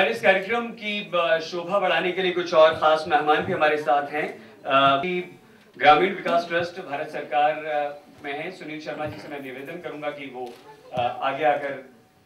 हमारे इस कार्यक्रम की शोभा बढ़ाने के लिए कुछ और खास मेहमान भी हमारे साथ हैं। ग्रामीण विकास ट्रस्ट भारत सरकार में है। सुनील शर्मा जी से मैं निवेदन करूंगा कि वो आगे आकर।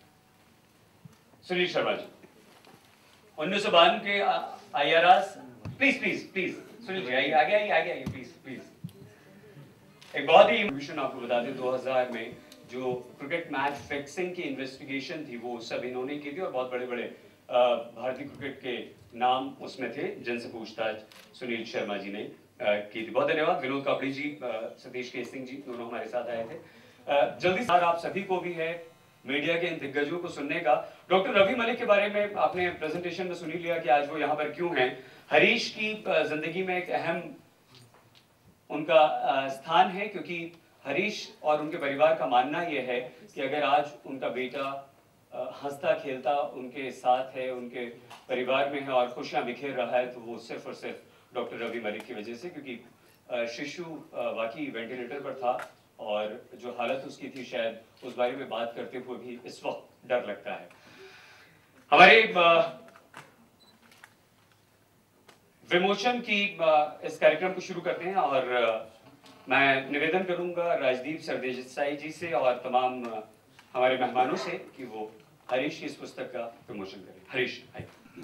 सुनील शर्मा जी 1992 के IRAs, please please please Sunil ji आइए, आगे आइए, आगे आइए प्लीज प्लीज। एक बहुत ही मिशन आपको बता दें, 2000 में जो क्रिकेट मैच फिक्सिंग की इन्वेस्टिगेशन थी वो सब इन्होंने की थी और बहुत बड़े बड़े भारतीय क्रिकेट के नाम उसमें थे जिनसे पूछताछ सुनील शर्मा जी ने की थी। बहुत धन्यवाद। विनोद कापड़ी जी, सतीश के सिंह जी दोनों हमारे साथ आए थे। जल्दी से आप सभी को भी है मीडिया के इन दिग्गजों को सुनने का। डॉक्टर रवि मलिक के बारे में आपने प्रेजेंटेशन में सुन लिया कि आज वो यहाँ पर क्यों हैं। हरीश की जिंदगी में एक अहम उनका स्थान है, क्योंकि हरीश और उनके परिवार का मानना यह है कि अगर आज उनका बेटा हंसता खेलता उनके साथ है, उनके परिवार में है और खुशियां बिखेर रहा है, तो वो सिर्फ और सिर्फ डॉक्टर रवि मलिक की वजह से, क्योंकि शिशु वाकई वेंटिलेटर पर था और जो हालत उसकी थी शायद उस बारे में बात करते हुए भी इस वक्त डर लगता है। हमारे विमोचन की इस कार्यक्रम को शुरू करते हैं और मैं निवेदन करूंगा राजदीप सरदेसाई जी से और तमाम हमारे मेहमानों से कि वो हरीश की इस पुस्तक का विमोचन करें। हरीश आइए।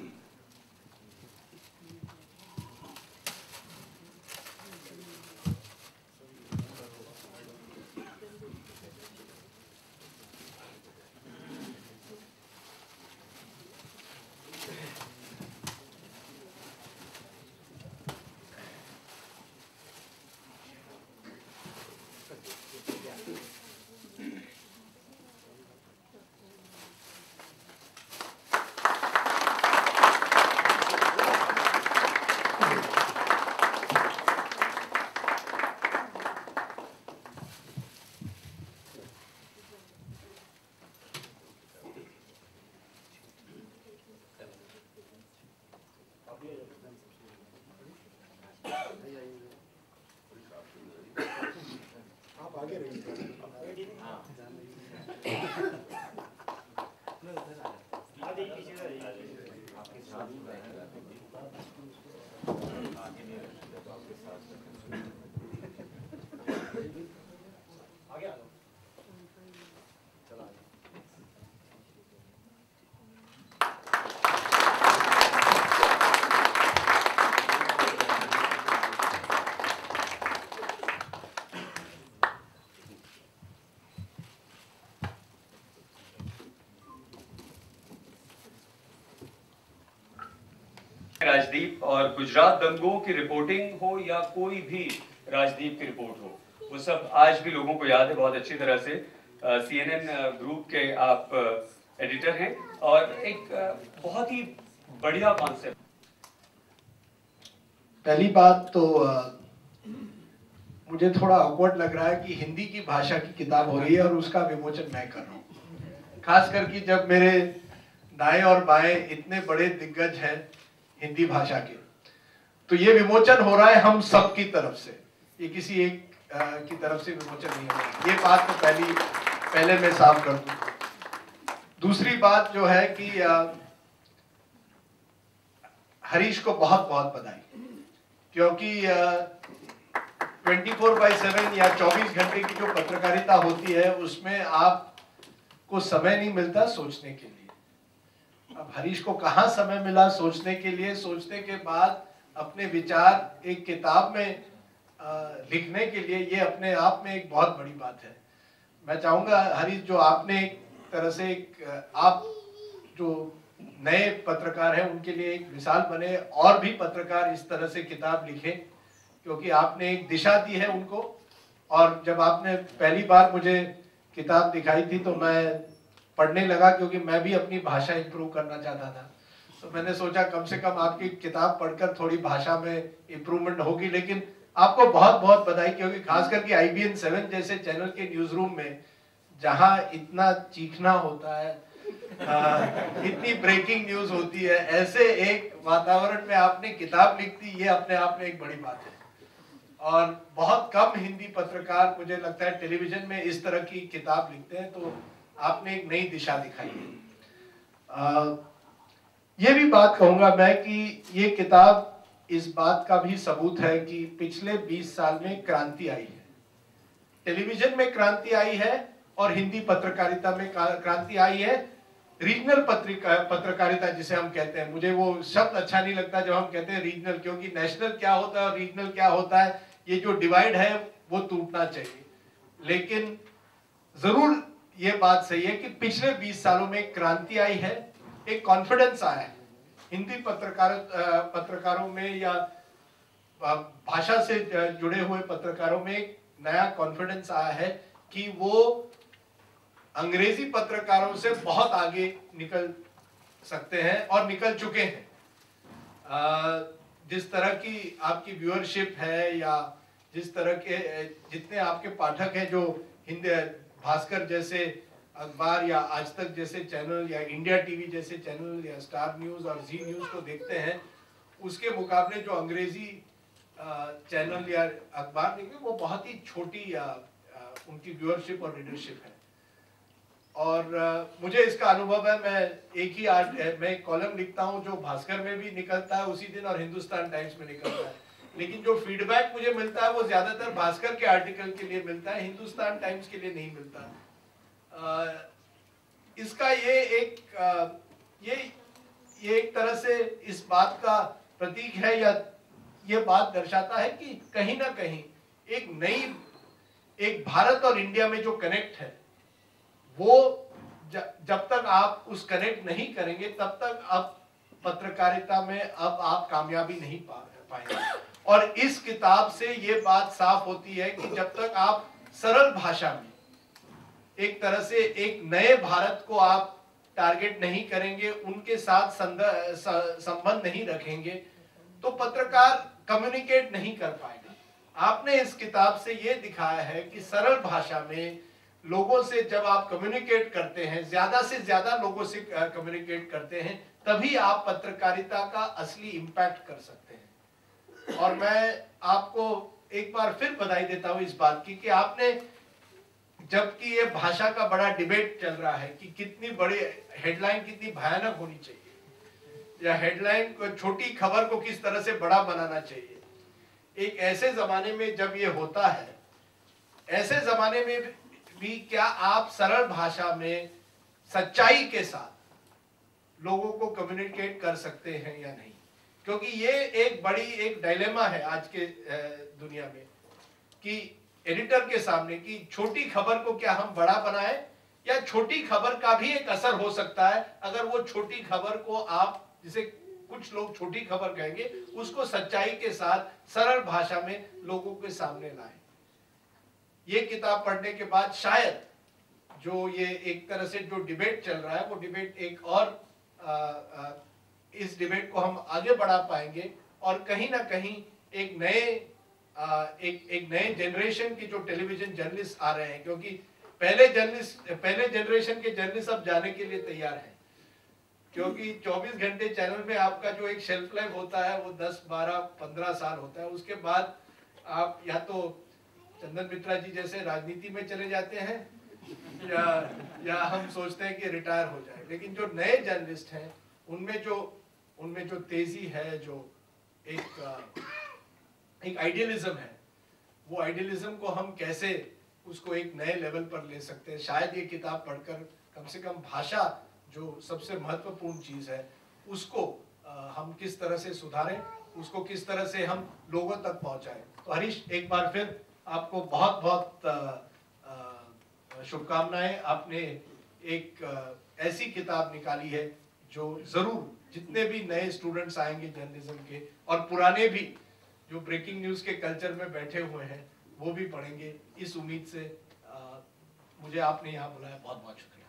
राजदीप और गुजरात दंगों की रिपोर्टिंग हो या कोई भी राजदीप की रिपोर्ट हो, वो सब आज भी लोगों को याद है बहुत अच्छी तरह से। CNN ग्रुप के आप एडिटर हैं और एक बहुत ही बढ़िया कॉन्सेप्ट। पहली बात तो मुझे थोड़ा ऑकवर्ड लग रहा है कि हिंदी की भाषा की किताब हो रही है और उसका विमोचन मैं कर रहा हूँ, खास करके जब मेरे दाएं और बाएं इतने बड़े दिग्गज हैं हिंदी भाषा के। तो ये विमोचन हो रहा है हम सब की तरफ से, ये किसी एक की तरफ से विमोचन नहीं हो रहा है। ये बात तो पहले मैं साफ कर दूं। दूसरी बात जो है कि हरीश को बहुत बहुत बधाई, क्योंकि 24/7 या 24 घंटे की जो पत्रकारिता होती है उसमें आपको समय नहीं मिलता सोचने के लिए। अब हरीश को कहाँ समय मिला सोचने के लिए, सोचने के बाद अपने विचार एक किताब में लिखने के लिए, ये अपने आप में एक बहुत बड़ी बात है। मैं चाहूँगा हरीश, जो आपने एक तरह से आप जो नए पत्रकार हैं उनके लिए एक मिसाल बने, और भी पत्रकार इस तरह से किताब लिखें, क्योंकि आपने एक दिशा दी है उनको। और जब आपने पहली बार मुझे किताब दिखाई थी तो मैं पढ़ने लगा, क्योंकि मैं भी अपनी भाषा इंप्रूव करना चाहता था। तो मैंने सोचा कम से कम आपकी किताब पढ़कर थोड़ी भाषा में इंप्रूवमेंट होगी। लेकिन आपको बहुत बहुत बधाई, क्योंकि खास करके IBN 7 जैसे चैनल के न्यूज रूम में जहां इतना चीखना होता है, इतनी ब्रेकिंग न्यूज होती है, ऐसे एक वातावरण में आपने किताब लिख दी, ये अपने आप में एक बड़ी बात है। और बहुत कम हिंदी पत्रकार मुझे लगता है टेलीविजन में इस तरह की किताब लिखते हैं, तो आपने एक नई दिशा दिखाई है। ये भी बात कहूंगा मैं कि ये किताब इस बात का भी सबूत है कि पिछले 20 साल में क्रांति आई है, टेलीविजन में क्रांति आई है और हिंदी पत्रकारिता में क्रांति आई है। रीजनल पत्रकारिता जिसे हम कहते हैं, मुझे वो शब्द अच्छा नहीं लगता जब हम कहते हैं रीजनल, क्योंकि नेशनल क्या होता है और रीजनल क्या होता है, ये जो डिवाइड है वो टूटना चाहिए। लेकिन जरूर ये बात सही है कि पिछले 20 सालों में क्रांति आई है, एक कॉन्फिडेंस आया है हिंदी पत्रकारों में या भाषा से जुड़े हुए पत्रकारों में। एक नया कॉन्फिडेंस आया है कि वो अंग्रेजी पत्रकारों से बहुत आगे निकल सकते हैं और निकल चुके हैं। जिस तरह की आपकी व्यूअरशिप है या जिस तरह के जितने आपके पाठक हैं जो हिंदी भास्कर जैसे अखबार या आज तक जैसे चैनल या इंडिया टीवी जैसे चैनल या स्टार न्यूज और जी न्यूज को देखते हैं, उसके मुकाबले जो अंग्रेजी चैनल या अखबार देखें वो बहुत ही छोटी उनकी व्यूअरशिप और रीडरशिप है। और मुझे इसका अनुभव है, मैं एक कॉलम लिखता हूं जो भास्कर में भी निकलता है उसी दिन और हिंदुस्तान टाइम्स में निकलता है, लेकिन जो फीडबैक मुझे मिलता है वो ज्यादातर भास्कर के आर्टिकल के लिए मिलता है, हिंदुस्तान टाइम्स के लिए नहीं मिलता। इसका ये एक तरह से इस बात का प्रतीक है या ये बात दर्शाता है कि कहीं ना कहीं एक भारत और इंडिया में जो कनेक्ट है वो जब तक आप उस कनेक्ट नहीं करेंगे तब तक अब पत्रकारिता में अब आप कामयाबी नहीं पाएंगे। और इस किताब से ये बात साफ होती है कि जब तक आप सरल भाषा में एक तरह से एक नए भारत को आप टारगेट नहीं करेंगे, उनके साथ संबंध नहीं रखेंगे, तो पत्रकार कम्युनिकेट नहीं कर पाएगा। आपने इस किताब से ये दिखाया है कि सरल भाषा में लोगों से जब आप कम्युनिकेट करते हैं, ज्यादा से ज्यादा लोगों से कम्युनिकेट करते हैं, तभी आप पत्रकारिता का असली इम्पैक्ट कर सकते हैं। और मैं आपको एक बार फिर बधाई देता हूं इस बात की कि आपने, जबकि ये भाषा का बड़ा डिबेट चल रहा है कि कितनी बड़ी हेडलाइन कितनी भयानक होनी चाहिए या हेडलाइन को, छोटी खबर को किस तरह से बड़ा बनाना चाहिए, एक ऐसे जमाने में जब ये होता है, ऐसे जमाने में भी क्या आप सरल भाषा में सच्चाई के साथ लोगों को कम्युनिकेट कर सकते हैं या नहीं? क्योंकि ये एक डायलेमा है आज के दुनिया में कि एडिटर के सामने कि छोटी खबर को क्या हम बड़ा बनाएं, या छोटी खबर का भी एक असर हो सकता है अगर वो छोटी खबर को आप, जिसे कुछ लोग छोटी खबर कहेंगे, उसको सच्चाई के साथ सरल भाषा में लोगों के सामने लाएं। ये किताब पढ़ने के बाद शायद जो ये एक तरह से जो डिबेट चल रहा है वो डिबेट एक और इस डिबेट को हम आगे बढ़ा पाएंगे और कहीं ना कहीं एक नए जनरेशन की जो टेलीविजन जर्नलिस्ट आ रहे हैं, क्योंकि पहले जनरेशन के जर्नलिस्ट अब जाने के लिए तैयार हैं, क्योंकि 24 घंटे चैनल में आपका जो एक शेल्फ लाइफ होता है वो 10, 12, 15 साल होता है। उसके बाद आप या तो चंदन मित्रा जी जैसे राजनीति में चले जाते हैं या हम सोचते हैं कि रिटायर हो जाए। लेकिन जो नए जर्नलिस्ट हैं उनमें जो तेजी है, जो एक आइडियलिज्म है, वो आइडियलिज्म को हम कैसे उसको एक नए लेवल पर ले सकते हैं। शायद ये किताब पढ़कर कम से कम भाषा जो सबसे महत्वपूर्ण चीज है उसको हम किस तरह से सुधारें, उसको किस तरह से हम लोगों तक पहुंचाएं। तो हरीश, एक बार फिर आपको बहुत बहुत शुभकामनाएं। आपने एक ऐसी किताब निकाली है जो जरूर जितने भी नए स्टूडेंट्स आएंगे जर्नलिज्म के और पुराने भी जो ब्रेकिंग न्यूज के कल्चर में बैठे हुए हैं वो भी पढ़ेंगे। इस उम्मीद से मुझे आपने यहाँ बुलाया, बहुत बहुत शुक्रिया।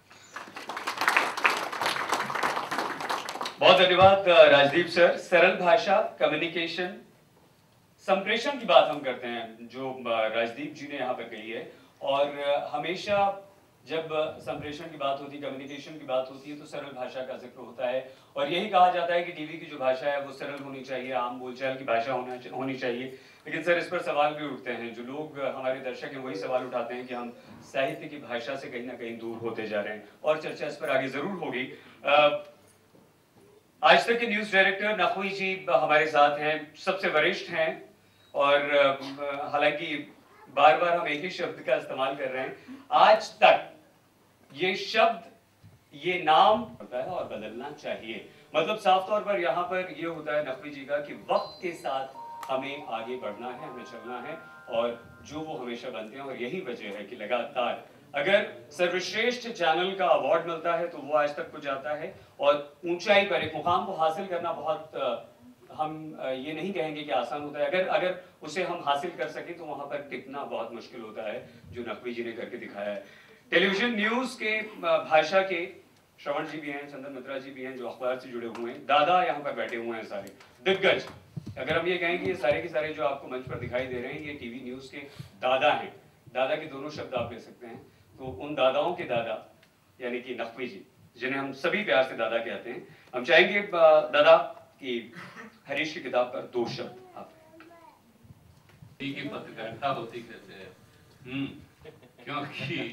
बहुत धन्यवाद राजदीप सर। सरल भाषा, कम्युनिकेशन, संप्रेषण की बात हम करते हैं जो राजदीप जी ने यहाँ पर कही है, और हमेशा जब संप्रेषण की बात होती है, कम्युनिकेशन की बात होती है तो सरल भाषा का जिक्र होता है। और यही कहा जाता है कि टीवी की जो भाषा है वो सरल होनी चाहिए, आम बोलचाल की भाषा होनी चाहिए। लेकिन सर, इस पर सवाल भी उठते हैं, जो लोग हमारे दर्शक हैं वही सवाल उठाते हैं कि हम साहित्य की भाषा से कहीं ना कहीं दूर होते जा रहे हैं, और चर्चा इस पर आगे जरूर होगी। आज तक के न्यूज डायरेक्टर नकवी जी हमारे साथ हैं, सबसे वरिष्ठ हैं और हालांकि बार बार हम एक ही शब्द का इस्तेमाल कर रहे हैं, आज तक ये शब्द, ये नाम होता है और बदलना चाहिए। मतलब साफ तौर पर यहाँ पर ये होता है नकवी जी का कि वक्त के साथ हमें आगे बढ़ना है, हमें चलना है और जो वो हमेशा बनते हैं। और यही वजह है कि लगातार अगर सर्वश्रेष्ठ चैनल का अवार्ड मिलता है तो वो आज तक को जाता है और ऊंचाई पर एक मुकाम को हासिल करना बहुत हम ये नहीं कहेंगे कि आसान होता है। अगर उसे हम हासिल कर सके तो वहां पर टिकना बहुत मुश्किल होता है, जो नकवी जी ने करके दिखाया है। टेलीविजन न्यूज के भाषा के श्रवण जी भी हैं, चंदन मित्रा जी भी हैं जो अखबार से जुड़े हुए हैं, दादा यहाँ पर बैठे हुए हैं, सारे दिग्गज। अगर हम ये कहें कि ये सारे के सारे जो आपको मंच पर दिखाई दे रहे हैं ये टीवी न्यूज के दादा हैं। दादा के दोनों शब्द आप ले सकते हैं। तो उन दादाओं के दादा यानी कि नकवी जी, जिन्हें हम सभी प्यार से दादा कहते हैं, हम चाहेंगे दादा कि हरीश की किताब पर 2 शब्द आप। की पत्रकारिता होती कैसे है? क्योंकि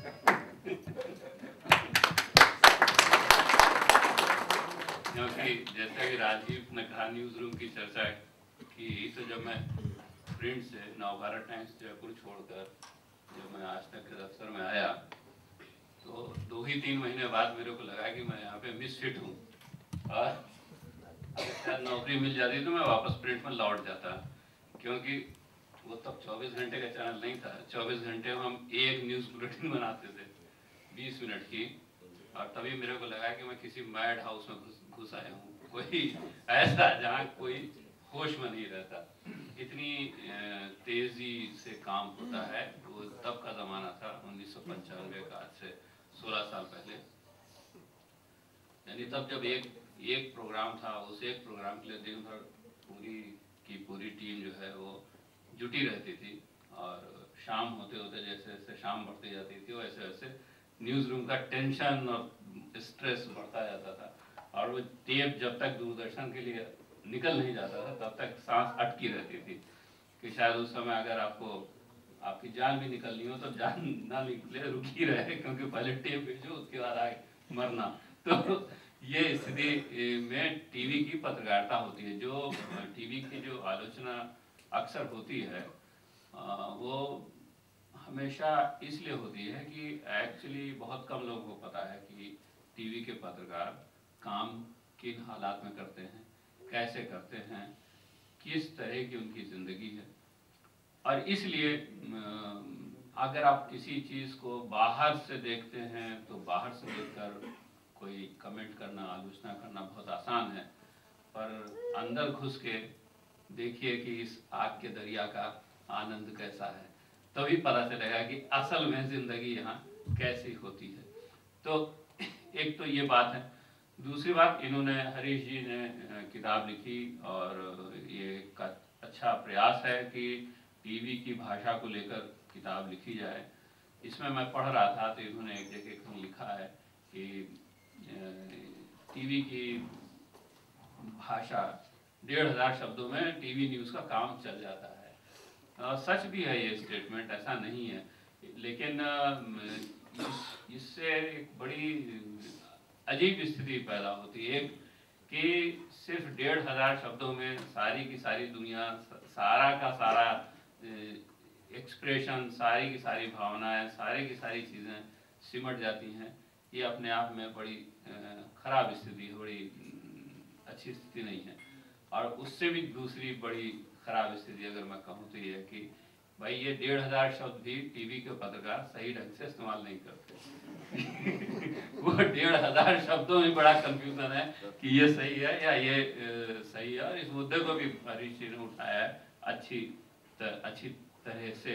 जैसा कि राजीव ने कहा न्यूज रूम की चर्चा की, तो जब मैं प्रिंट से नवभारत टाइम्स जयपुर छोड़कर जब मैं आज तक के दफ्तर में आया तो 2 ही 3 महीने बाद मेरे को लगा कि मैं यहाँ पे मिसफिट हूँ और शायद नौकरी मिल जाती तो मैं वापस प्रिंट में लौट जाता, क्योंकि वो तब 24 घंटे का चैनल नहीं था। 24 घंटे में हम एक न्यूज़ बुलेटिन बनाते थे 20 मिनट की, और तभी मेरे को लगा कि मैं किसी मैड हाउस में घुस आया हूँ, कोई ऐसा जहाँ कोई होश में नहीं रहता। इतनी तेजी से काम होता है। वो तब का जमाना था 1995 का, आज से 16 साल पहले। यानी तब जब एक प्रोग्राम था, उस एक प्रोग्राम के लिए दिन भर पूरी टीम जो है वो जुटी रहती थी, और शाम होते होते जैसे जैसे शाम बढ़ती जाती थी वैसे वैसे न्यूज़ रूम का टेंशन और स्ट्रेस बढ़ता जाता था। और वो टेप जब तक दूरदर्शन के लिए निकल नहीं जाता था तब तक सांस अटकी रहती थी कि शायद उस समय अगर आपकी जान भी निकलनी हो तो जान ना निकले, रुकी रहे, क्योंकि पहले टेप भेजो उसके बाद आए मरना। तो ये स्थिति में टीवी की पत्रकारिता होती है। जो टीवी की जो आलोचना अक्सर होती है वो हमेशा इसलिए होती है कि एक्चुअली बहुत कम लोगों को पता है कि टीवी के पत्रकार काम किन हालात में करते हैं, कैसे करते हैं, किस तरह की उनकी ज़िंदगी है। और इसलिए अगर आप किसी चीज़ को बाहर से देखते हैं तो बाहर से देखकर कोई कमेंट करना, आलोचना करना बहुत आसान है, पर अंदर घुस के देखिए कि इस आग के दरिया का आनंद कैसा है, तभी पता चलेगा कि असल में ज़िंदगी यहाँ कैसी होती है। तो एक तो ये बात है। दूसरी बात, इन्होंने, हरीश जी ने किताब लिखी और ये का अच्छा प्रयास है कि टीवी की भाषा को लेकर किताब लिखी जाए। इसमें मैं पढ़ रहा था तो इन्होंने एक जगह लिखा है कि टीवी की भाषा 1500 शब्दों में टीवी न्यूज़ का काम चल जाता है। सच भी है ये स्टेटमेंट, ऐसा नहीं है, लेकिन इससे एक बड़ी अजीब स्थिति पैदा होती है कि सिर्फ 1500 शब्दों में सारी की सारी दुनिया, सारा का सारा एक्सप्रेशन, सारी की सारी भावनाएं, सारी की सारी चीज़ें सिमट जाती हैं। ये अपने आप में बड़ी खराब स्थिति है, बड़ी अच्छी स्थिति नहीं है। और उससे भी दूसरी बड़ी खराब स्थिति अगर मैं कहूँ तो ये है कि भाई ये 1500 शब्द भी टीवी के पत्रकार सही ढंग से इस्तेमाल नहीं करते। वो 1500 शब्दों में बड़ा कंफ्यूजन है कि ये सही है या ये सही है। और इस मुद्दे को भी हरीश जी ने उठाया है अच्छी तरह से।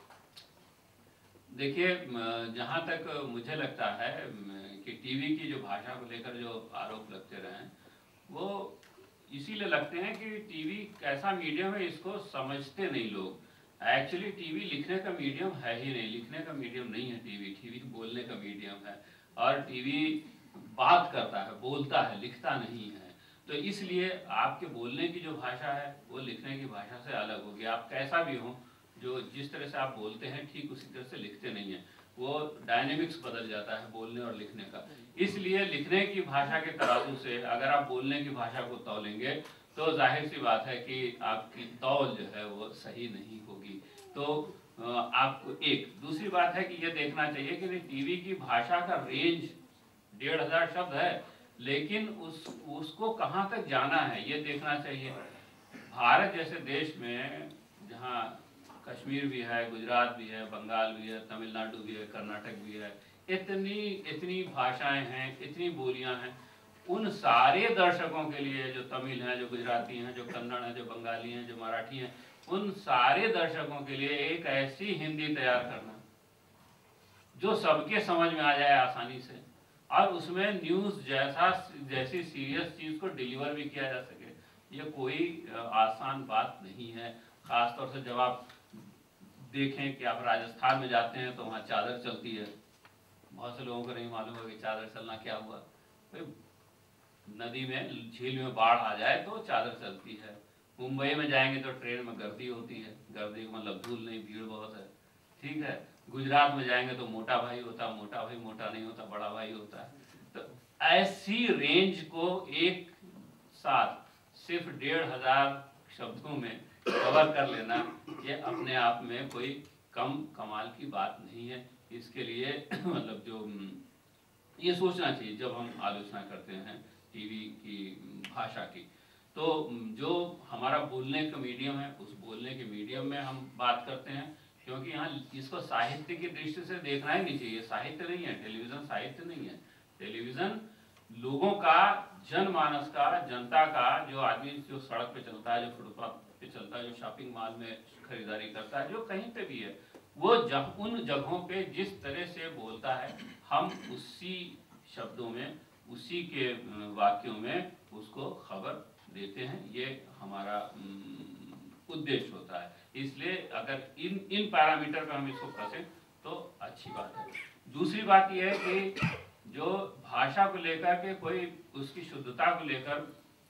देखिए, जहाँ तक मुझे लगता है कि टीवी की जो भाषा को लेकर जो आरोप लगते रहे वो इसीलिए लगते हैं कि टीवी कैसा मीडियम है इसको समझते नहीं लोग। एक्चुअली टीवी लिखने का मीडियम है ही नहीं, लिखने का मीडियम नहीं है टीवी बोलने का मीडियम है। और टीवी बात करता है, बोलता है, लिखता नहीं है। तो इसलिए आपके बोलने की जो भाषा है वो लिखने की भाषा से अलग होगी। आप कैसा भी हो, जो जिस तरह से आप बोलते हैं ठीक उसी तरह से लिखते नहीं हैं। वो डायनेमिक्स बदल जाता है बोलने और लिखने का। इसलिए लिखने की भाषा के तराजू से अगर आप बोलने की भाषा को तौलेंगे तो जाहिर सी बात है कि आपकी तौल जो है वो सही नहीं होगी। तो आपको एक दूसरी बात है कि ये देखना चाहिए कि टीवी की भाषा का रेंज 1500 शब्द है, लेकिन उसको कहाँ तक जाना है ये देखना चाहिए। भारत जैसे देश में जहाँ कश्मीर भी है, गुजरात भी है, बंगाल भी है, तमिलनाडु भी है, कर्नाटक भी है, इतनी भाषाएं हैं, इतनी बोलियां हैं, उन सारे दर्शकों के लिए जो तमिल हैं, जो गुजराती हैं, जो कन्नड़ हैं, जो बंगाली हैं, जो मराठी हैं, उन सारे दर्शकों के लिए एक ऐसी हिंदी तैयार करना जो सबके समझ में आ जाए आसानी से, और उसमें न्यूज़ जैसी सीरियस चीज़ को डिलीवर भी किया जा सके, ये कोई आसान बात नहीं है। खासतौर से जब आप देखें कि आप राजस्थान में जाते हैं तो वहाँ चादर चलती है। बहुत से लोगों को नहीं मालूम है कि चादर चलना क्या हुआ। नदी में, झील में बाढ़ आ जाए तो चादर चलती है। मुंबई में जाएंगे तो ट्रेन में गर्दी होती है, गर्दी का मतलब धूल नहीं, भीड़ बहुत है, ठीक है। गुजरात में जाएंगे तो मोटा भाई होता, मोटा भाई मोटा नहीं होता, बड़ा भाई होता है। तो ऐसी रेंज को एक साथ सिर्फ 1500 शब्दों में कवर कर लेना, ये अपने आप में कोई कम कमाल की बात नहीं है। इसके लिए मतलब जो ये सोचना चाहिए जब हम आलोचना करते हैं टीवी की भाषा की, तो जो हमारा बोलने का मीडियम है उस बोलने के मीडियम में हम बात करते हैं, क्योंकि यहाँ इसको साहित्य की दृष्टि से देखना ही नहीं चाहिए। साहित्य नहीं है टेलीविज़न, साहित्य नहीं है टेलीविज़न। लोगों का, जनमानस का, जनता का, जो आदमी जो सड़क पे चलता है, जो फुटपाथ पे चलता है, जो शॉपिंग मॉल में खरीदारी करता है, जो कहीं पे भी है, वो उन जगहों पे जिस तरह से बोलता है, हम उसी शब्दों में, उसी के वाक्यों में उसको खबर देते हैं। ये हमारा उद्देश्य होता है। इसलिए अगर इन पैरामीटर पर हम इसको कसें तो अच्छी बात है। दूसरी बात यह है कि जो भाषा को लेकर के कोई उसकी शुद्धता को लेकर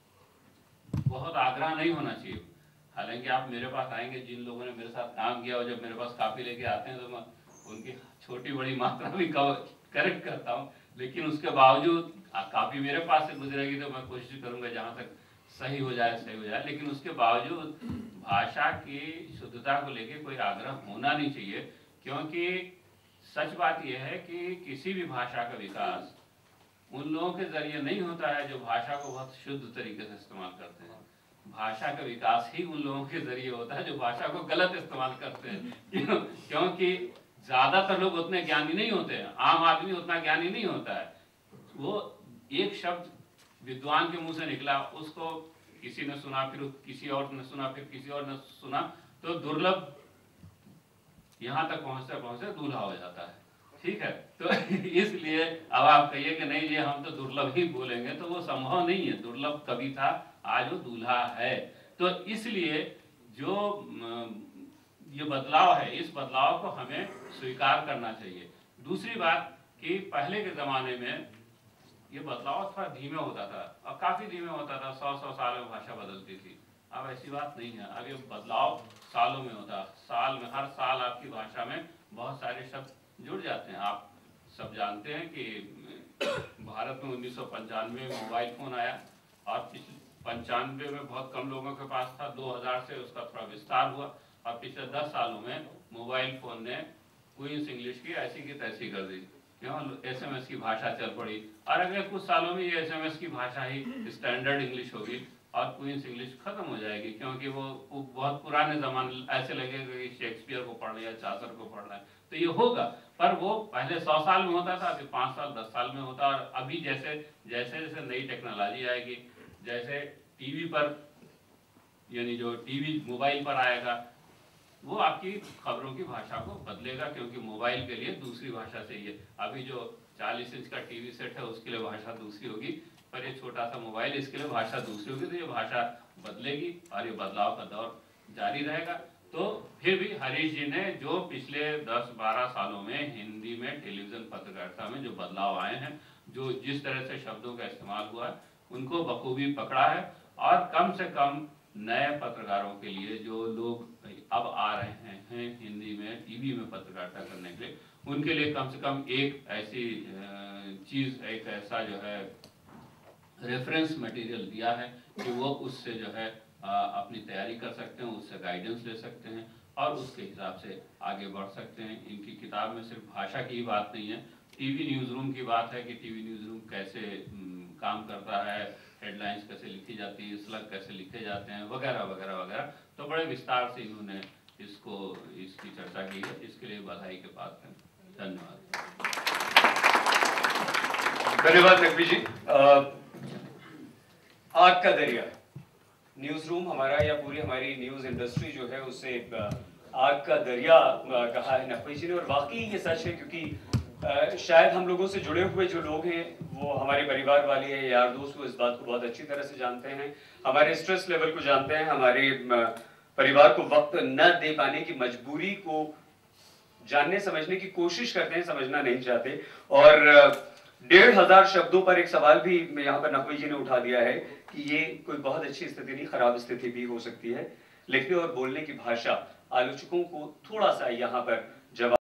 बहुत आग्रह नहीं होना चाहिए। हालांकि आप मेरे पास आएंगे, जिन लोगों ने मेरे साथ काम किया और जब मेरे पास कापी लेके आते हैं तो मैं उनकी छोटी बड़ी मात्रा भी करेक्ट करता हूँ, लेकिन उसके बावजूद कापी मेरे पास से गुजरेगी तो मैं कोशिश करूंगा जहाँ तक सही हो जाए, लेकिन उसके बावजूद भाषा की शुद्धता को लेकर कोई आग्रह होना नहीं चाहिए। क्योंकि सच बात यह है कि किसी भी भाषा का विकास उन लोगों के जरिए नहीं होता है जो भाषा को बहुत शुद्ध तरीके से इस्तेमाल करते हैं। भाषा का विकास ही उन लोगों के जरिए होता है जो भाषा को गलत इस्तेमाल करते हैं। क्योंकि ज्यादातर लोग उतने ज्ञानी नहीं होते हैं, आम आदमी उतना ज्ञानी नहीं होता है। वो एक शब्द विद्वान के मुंह से निकला, उसको किसी ने सुना, फिर किसी और ने सुना, फिर किसी और ने सुना, तो दुर्लभ यहाँ तक पहुँचते पहुँचते दूल्हा हो जाता है, ठीक है। तो इसलिए अब आप कहिए कि नहीं जी हम तो दुर्लभ ही बोलेंगे, तो वो संभव नहीं है। दुर्लभ कभी था, आज वो दूल्हा है। तो इसलिए जो ये बदलाव है, इस बदलाव को हमें स्वीकार करना चाहिए। दूसरी बात कि पहले के ज़माने में ये बदलाव थोड़ा धीमे होता था, और काफ़ी धीमे होता था, 100 साल में भाषा बदलती थी। अब ऐसी बात नहीं है, अब ये बदलाव सालों में होता है। साल में, हर साल आपकी भाषा में बहुत सारे शब्द जुड़ जाते हैं। आप सब जानते हैं कि भारत में 1995 में मोबाइल फ़ोन आया, और पिछले 95 में बहुत कम लोगों के पास था, 2000 से उसका थोड़ा विस्तार हुआ, और पिछले 10 सालों में मोबाइल फ़ोन ने क्वींस इंग्लिश की ऐसी की तैसी कर दी। क्यों? SMS की भाषा चल पड़ी, और अगले कुछ सालों में ये SMS की भाषा ही स्टैंडर्ड इंग्लिश होगी और क्वींस इंग्लिश खत्म हो जाएगी। क्योंकि वो बहुत पुराने ज़माने, ऐसे लगेगा कि शेक्सपियर को पढ़ना या चासर को पढ़ना है, तो ये होगा। पर वो पहले 100 साल में होता था, अभी 5 साल 10 साल में होता। और अभी जैसे जैसे नई टेक्नोलॉजी आएगी, जैसे टीवी पर, यानी जो टीवी मोबाइल पर आएगा, वो आपकी खबरों की भाषा को बदलेगा, क्योंकि मोबाइल के लिए दूसरी भाषा चाहिए। अभी जो 40 इंच का टीवी सेट है उसके लिए भाषा दूसरी होगी, पर ये छोटा सा मोबाइल, इसके लिए भाषा दूसरी होगी। तो ये भाषा बदलेगी और ये बदलाव का दौर जारी रहेगा। तो फिर भी हरीश जी ने जो पिछले 10-12 सालों में हिंदी में टेलीविज़न पत्रकारिता में जो बदलाव आए हैं, जो जिस तरह से शब्दों का इस्तेमाल हुआ है, उनको बखूबी पकड़ा है। और कम से कम नए पत्रकारों के लिए, जो लोग अब आ रहे हैं हिंदी में टीवी में पत्रकारिता करने के लिए, उनके लिए कम से कम एक ऐसी चीज़, एक ऐसा जो है रेफरेंस मटेरियल दिया है कि वो उससे जो है अपनी तैयारी कर सकते हैं, उससे गाइडेंस ले सकते हैं और उसके हिसाब से आगे बढ़ सकते हैं। इनकी किताब में सिर्फ भाषा की ही बात नहीं है, टीवी न्यूज़ रूम की बात है कि टीवी न्यूज़ रूम कैसे काम करता है, हेडलाइंस कैसे लिखी जाती है, स्लग कैसे लिखे जाते हैं, वगैरह वगैरह वगैरह। तो बड़े विस्तार से इन्होंने इसकी चर्चा की है, इसके लिए बधाई के पात्र हैं। धन्यवाद। धन्यवाद नकवी जी। आग का दरिया, न्यूज़ रूम हमारा या पूरी हमारी न्यूज़ इंडस्ट्री जो है उसे आग का दरिया कहा है नकवी जी ने, और वाकई ये सच है क्योंकि शायद हम लोगों से जुड़े हुए जो लोग हैं वो हमारे परिवार वाले हैं, यार दोस्त, वो इस बात को बहुत अच्छी तरह से जानते हैं, हमारे स्ट्रेस लेवल को जानते हैं, हमारे परिवार को वक्त न दे पाने की मजबूरी को जानने समझने की कोशिश करते हैं, समझना नहीं चाहते। और 1500 शब्दों पर एक सवाल भी यहाँ पर नकवी जी ने उठा दिया है कि ये कोई बहुत अच्छी स्थिति नहीं, खराब स्थिति भी हो सकती है। लिखने और बोलने की भाषा आलोचकों को थोड़ा सा यहाँ पर जवाब